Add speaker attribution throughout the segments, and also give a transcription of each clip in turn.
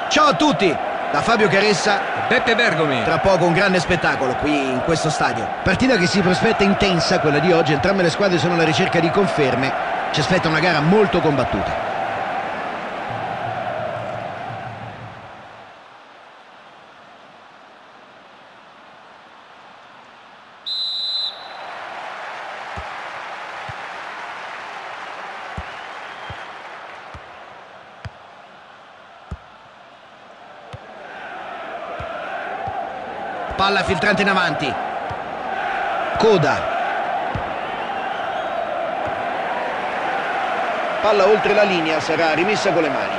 Speaker 1: Ciao a tutti, da Fabio Caressa,
Speaker 2: Beppe Bergomi.
Speaker 1: tra poco un grande spettacolo qui in questo stadio. Partita che si prospetta intensa, quella di oggi. Entrambe le squadre sono alla ricerca di conferme. Ci aspetta una gara molto combattuta. Palla filtrante in avanti. Coda. Palla oltre la linea, sarà rimessa con le mani.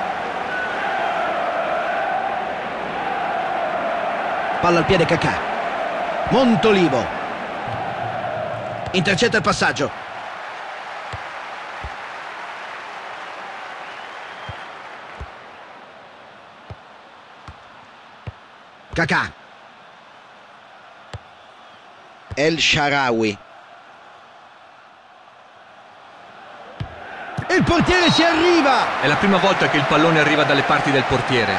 Speaker 1: Palla al piede Kakà. Montolivo. Intercetta il passaggio. Kakà. El Shaarawy. E il portiere ci arriva!
Speaker 2: È la prima volta che il pallone arriva dalle parti del portiere.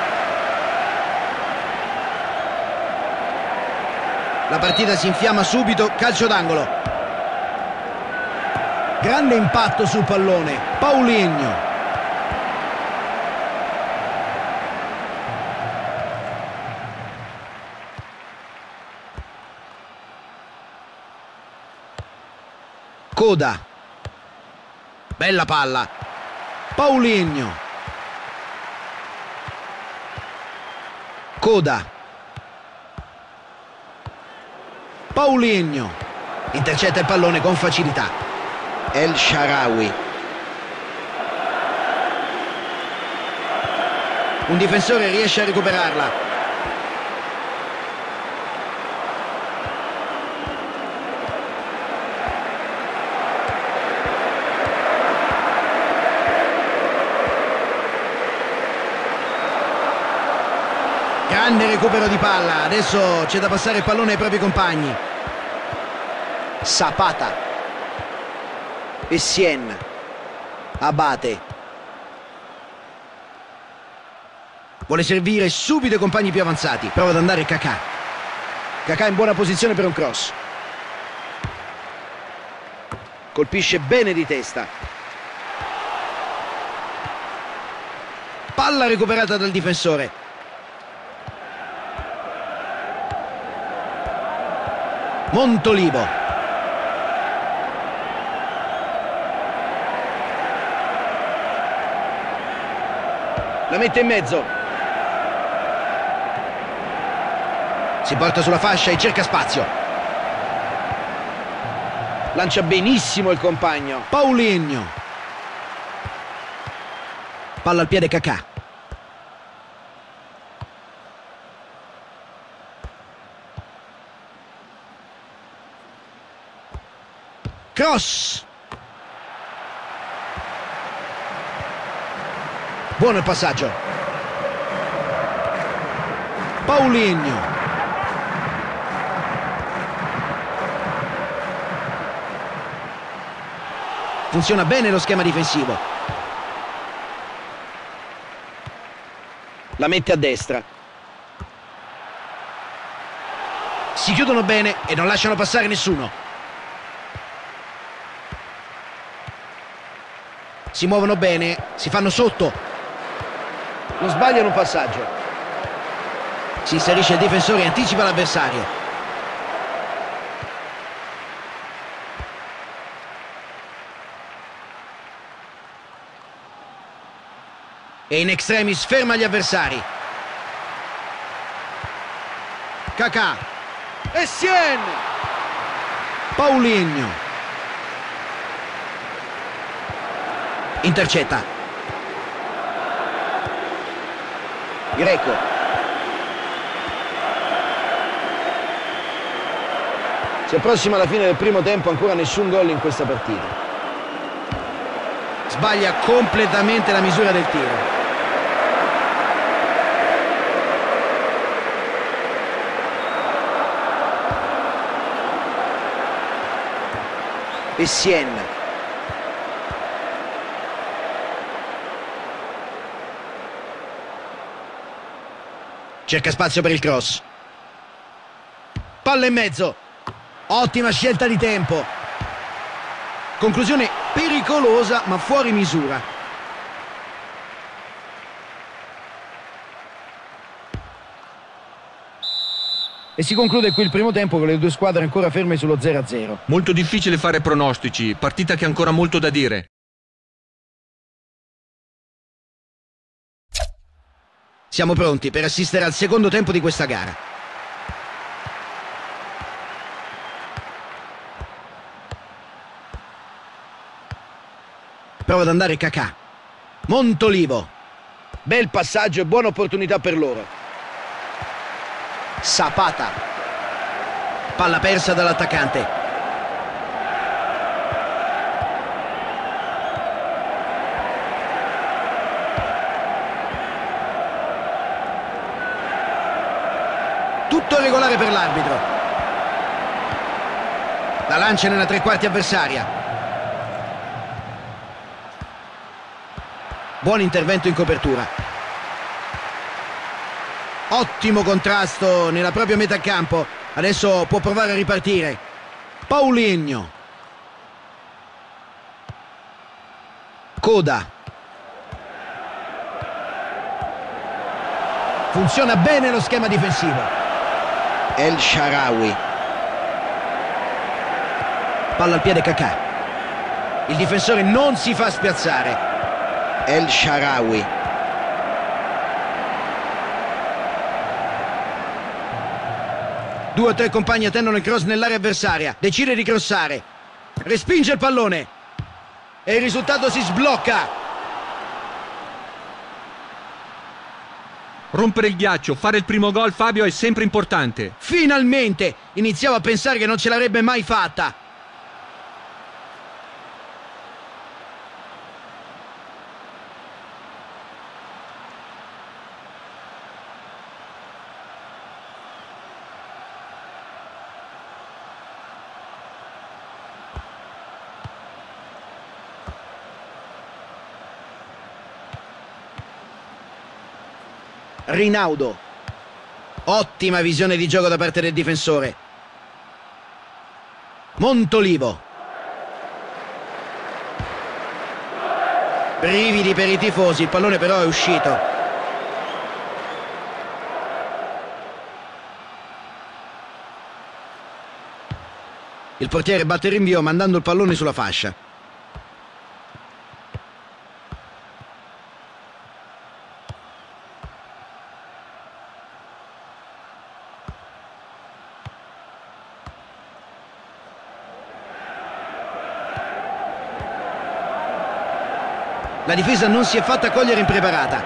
Speaker 1: La partita si infiamma subito, calcio d'angolo. Grande impatto sul pallone, Paulinho. Coda. Bella palla. Paulinho. Coda. Paulinho. Intercetta il pallone con facilità. El Shaarawy. Un difensore riesce a recuperarla. Grande recupero di palla, adesso c'è da passare il pallone ai propri compagni. Zapata. Essien. Abate. Vuole servire subito i compagni più avanzati. Prova ad andare Kakà. Kakà in buona posizione per un cross. Colpisce bene di testa. Palla recuperata dal difensore. Montolivo. La mette in mezzo. Si porta sulla fascia e cerca spazio. Lancia benissimo il compagno. Paulinho. Palla al piede Kakà. Cross. Buono il passaggio. Paulinho. Funziona bene lo schema difensivo. La mette a destra. Si chiudono bene e non lasciano passare nessuno. Si muovono bene, si fanno sotto. Non sbagliano un passaggio. Si inserisce il difensore e anticipa l'avversario. E in extremis ferma gli avversari. Kakà. Essien. Paulinho. Intercetta. Greco. Si approssima alla fine del primo tempo, ancora nessun gol in questa partita. Sbaglia completamente la misura del tiro. Essien. Cerca spazio per il cross. Palla in mezzo. Ottima scelta di tempo. Conclusione pericolosa ma fuori misura. E si conclude qui il primo tempo con le due squadre ancora ferme sullo 0-0.
Speaker 2: Molto difficile fare pronostici, partita che ha ancora molto da dire.
Speaker 1: Siamo pronti per assistere al secondo tempo di questa gara. Prova ad andare Kakà. Montolivo. Bel passaggio e buona opportunità per loro. Zapata. Palla persa dall'attaccante. Tutto regolare per l'arbitro. La lancia nella tre quarti avversaria. Buon intervento in copertura. Ottimo contrasto nella propria metà campo. Adesso può provare a ripartire. Paulinho. Coda. Funziona bene lo schema difensivo. El Shaarawy. Palla al piede Kakà. Il difensore non si fa spiazzare. El Shaarawy. Due o tre compagni attendono il cross nell'area avversaria. Decide di crossare. Respinge il pallone. E il risultato si sblocca.
Speaker 2: Rompere il ghiaccio, fare il primo gol, Fabio, è sempre importante.
Speaker 1: Finalmente! Iniziavo a pensare che non ce l'avrebbe mai fatta. Rinaudo. Ottima visione di gioco da parte del difensore. Montolivo. Brividi per i tifosi, il pallone però è uscito. Il portiere batte il rinvio mandando il pallone sulla fascia. La difesa non si è fatta cogliere impreparata.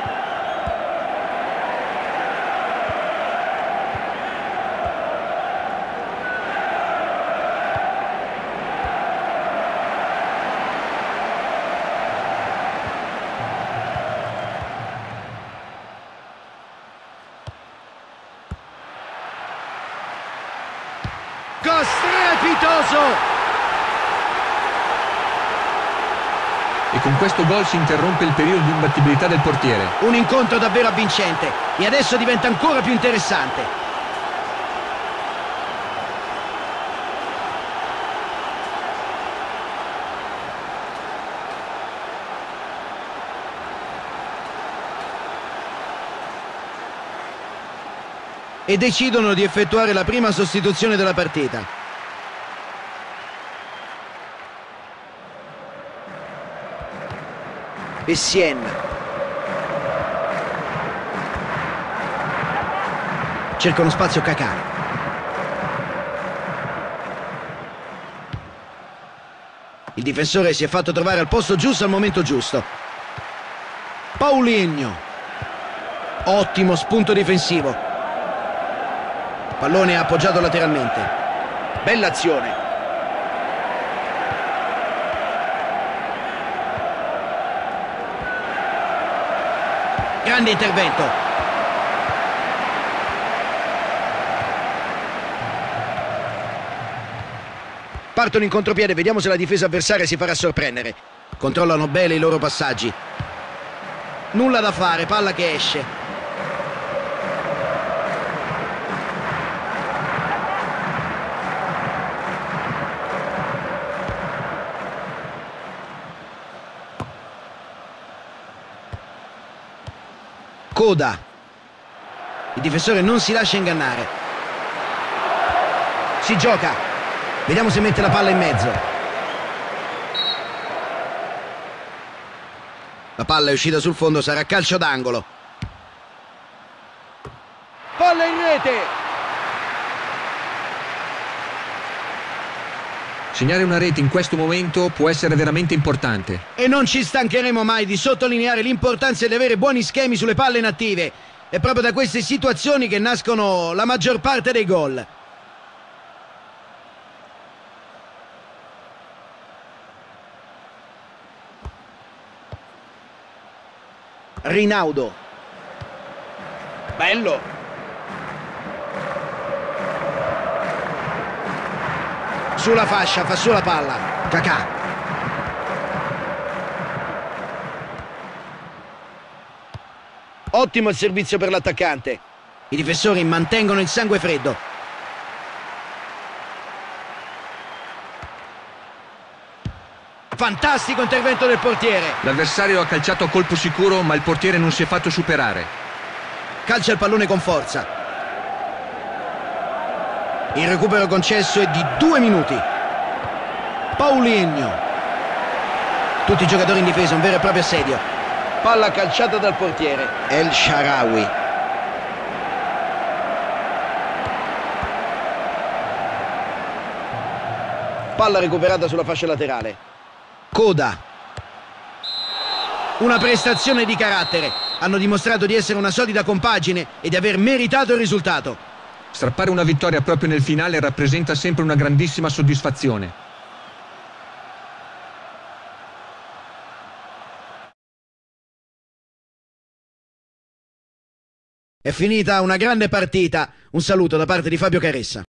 Speaker 1: Gol strepitoso!
Speaker 2: E con questo gol si interrompe il periodo di imbattibilità del portiere.
Speaker 1: Un incontro davvero avvincente e adesso diventa ancora più interessante. E decidono di effettuare la prima sostituzione della partita. Essien. Cerca uno spazio Kakà. Il difensore si è fatto trovare al posto giusto al momento giusto. Paulinho. Ottimo spunto difensivo. Pallone appoggiato lateralmente. Bella azione. Grande intervento. Partono in contropiede, vediamo se la difesa avversaria si farà sorprendere. Controllano bene i loro passaggi. Nulla da fare, palla che esce. Coda. Il difensore non si lascia ingannare. Si gioca. Vediamo se mette la palla in mezzo. La palla è uscita sul fondo, sarà calcio d'angolo. Palla in rete.
Speaker 2: Segnare una rete in questo momento può essere veramente importante.
Speaker 1: E non ci stancheremo mai di sottolineare l'importanza di avere buoni schemi sulle palle inattive. È proprio da queste situazioni che nascono la maggior parte dei gol. Rinaudo. Bello. Sulla fascia, fa su la palla. Kakà. Ottimo il servizio per l'attaccante. I difensori mantengono il sangue freddo. Fantastico intervento del portiere.
Speaker 2: L'avversario ha calciato a colpo sicuro, ma il portiere non si è fatto superare.
Speaker 1: Calcia il pallone con forza. Il recupero concesso è di 2 minuti. Paulinho. Tutti i giocatori in difesa, un vero e proprio assedio. Palla calciata dal portiere. El Shaarawy. Palla recuperata sulla fascia laterale. Coda. Una prestazione di carattere. Hanno dimostrato di essere una solida compagine e di aver meritato il risultato.
Speaker 2: Strappare una vittoria proprio nel finale rappresenta sempre una grandissima soddisfazione.
Speaker 1: È finita una grande partita. Un saluto da parte di Fabio Caressa.